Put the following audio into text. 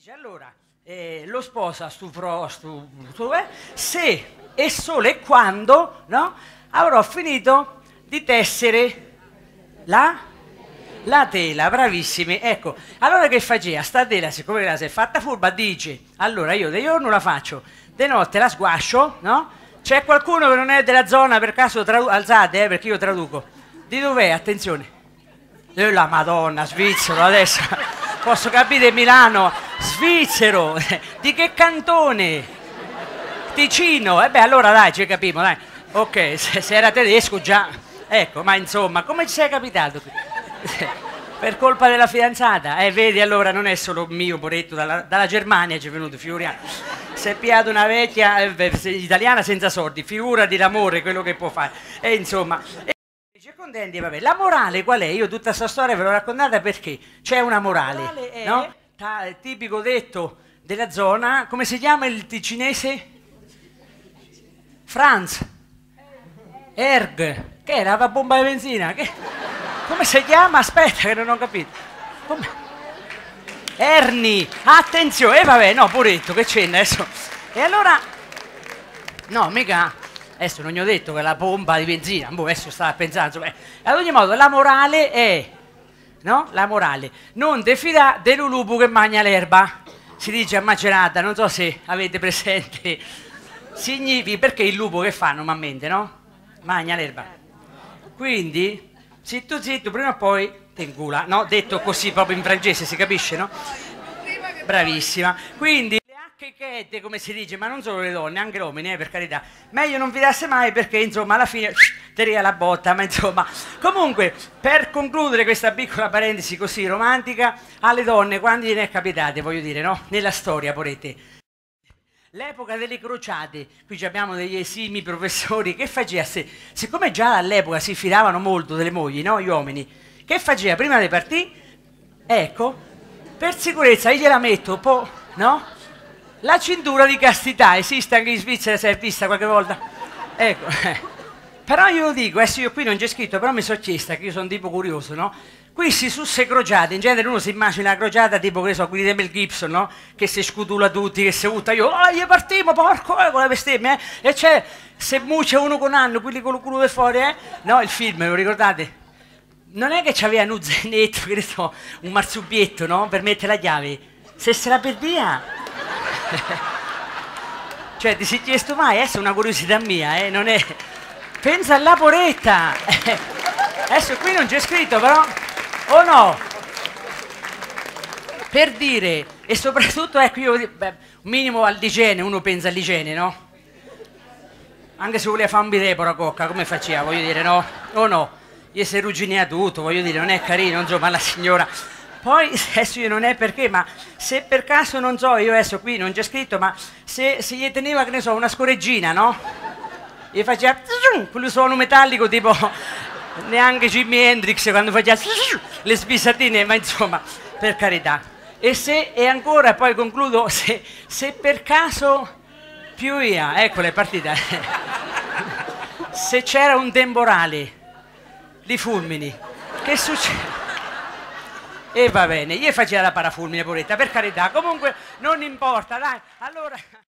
dice allora, lo sposa se e solo e quando, no, avrò finito di tessere la tela, bravissimi. Ecco, allora che faceva? Sta tela, siccome la si è fatta furba, dice, allora io di giorno la faccio, di notte la sguascio, no? C'è qualcuno che non è della zona, per caso alzate, perché io traduco. Di dov'è? Attenzione. La Madonna, svizzero, adesso posso capire Milano, svizzero, di che cantone? Ticino, e beh allora dai, ci capiamo, dai. Ok, se era tedesco già, ecco, ma insomma, come ci sei capitato? Per colpa della fidanzata? Vedi, allora non è solo mio poretto, dalla Germania ci è venuto, figuriamo. Si è piato una vecchia italiana senza soldi, figurati l'amore, quello che può fare. E insomma... Contenti, vabbè. La morale qual è? Io tutta questa storia ve l'ho raccontata perché c'è una morale, è... no? Tipico detto della zona, come si chiama il ticinese? Franz Erg, che era la bomba di benzina? Come si chiama? Aspetta che non ho capito. Erni, attenzione, vabbè, no, poretto, che c'è adesso? E allora, no, mica... Adesso non gli ho detto che è la pompa di benzina, adesso stava pensando. Ad ogni modo, la morale è, no? La morale, non te fida dell'ulupo che mangia l'erba. Si dice a Macerata, non so se avete presente, significa perché il lupo che fa normalmente, no? Mangia l'erba. Quindi, zitto zitto, prima o poi te incula, no? Detto così proprio in francese, si capisce, no? Bravissima. Quindi... checchette, come si dice, ma non solo le donne, anche gli uomini, per carità. Meglio non fidarsi mai perché, insomma, alla fine ti ria la botta, ma insomma. Comunque, per concludere questa piccola parentesi così romantica, alle donne, quando gliene è capitate, voglio dire, no? Nella storia, porete. L'epoca delle crociate, qui abbiamo degli esimi professori, che faceva? Siccome già all'epoca si fidavano molto delle mogli, no? Gli uomini, che faceva? Prima di partire, ecco, per sicurezza, io gliela metto un po', no? La cintura di castità esiste anche in Svizzera, si è vista qualche volta? Ecco, però io lo dico, adesso io qui non c'è scritto, però mi sono chiesta, che io sono tipo curioso, no? Qui si su se crociate, in genere uno si immagina la crociata tipo, che so, quelli di Mel Gibson, no? Che si scutula tutti, che si butta, io, gli partiamo, porco, con la bestemmia, e c'è, se muce uno con anno, quelli con il culo del fuori, no, il film, lo ricordate? Non è che c'aveva un zainetto, che ne so, un marsupietto, no? Per mettere la chiave, se la perdia... Cioè, ti sei chiesto mai? Adesso è una curiosità mia, non è... Pensa alla poretta! Adesso qui non c'è scritto, però... O no? Per dire, e soprattutto, ecco, io... un minimo all'igiene, uno pensa all'igiene, no? Anche se voleva fare un bidet per la cocca, come faceva, voglio dire, no? O no? Gli si ruginea tutto, voglio dire, non è carino, insomma, la signora... Poi, adesso io non è perché, ma se per caso, non so, io adesso qui non c'è scritto, ma se gli teneva, che ne so, una scoreggina, no? Gli faceva quello suono metallico tipo neanche Jimi Hendrix quando faceva le sbissatine, ma insomma, per carità. E ancora, poi concludo, se per caso piovia, ecco le partite, se c'era un temporale di fulmini, che succede? E va bene, gli faceva la parafulmine, poretta, per carità, comunque non importa, dai, allora...